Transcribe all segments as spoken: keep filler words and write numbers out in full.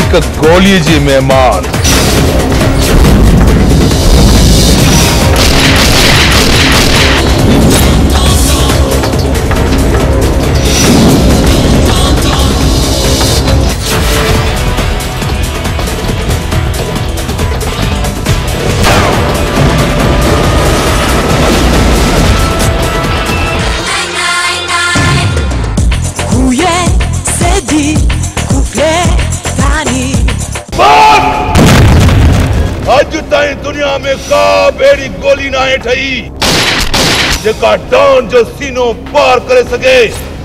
एक गोली जी मेहमान। अज ताई दुनिया में का बेड़ी गोली ना ठही जेका डॉन जो सीनो पार करे सके।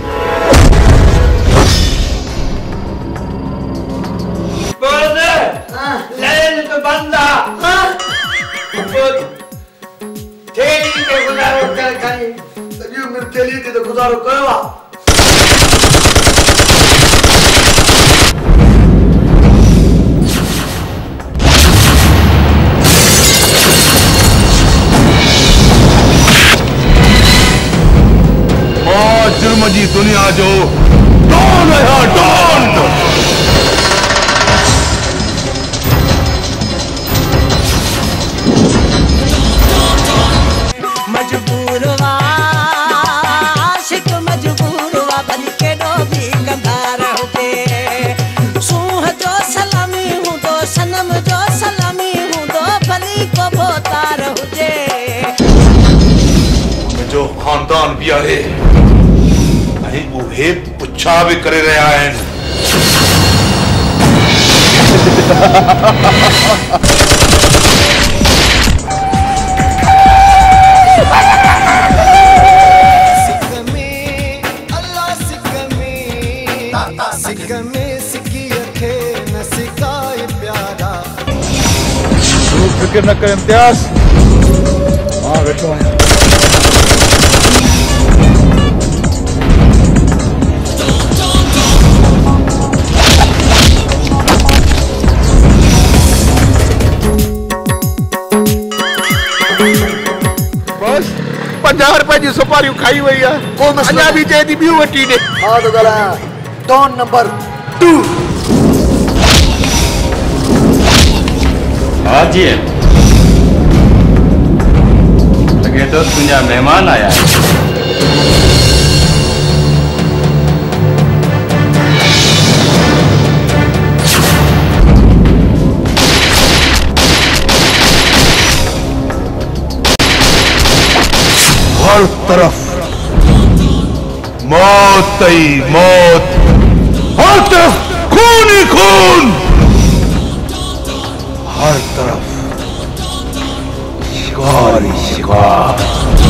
तो बंदा थेली के गुजारो कर खाई तभी मेरे थेली के तो गुजारो करवा। जुर्म जी दुनिया जो डॉन है डॉन। मजबूर वा आशिक मजबूर वा बन के डोबी कंधार होके सूह जो सलामी हूँ दो सनम जो सलामी हूँ दो बली को बोतार हुजे जो खानदान भी आहे उहे पुछा भी करे रहा है। सिक में अल्लाह सिक में सिक में सिकी अखे न सिकाए प्यारा। तू फिक्र न कर इम्तियाज। हाँ बैठो है। पंजाह रुपए जी सुपारियूं खाई वही है अञा भी चए थी ॿियूं वठी ॾे। हाँ तो गला डॉन नंबर टू। हाँ जी लगे तो तुझा मेहमान आया है। हर तरफ मौत ही मौत, हर तरफ खून ही खून, हर तरफ शिकार ही शिकार।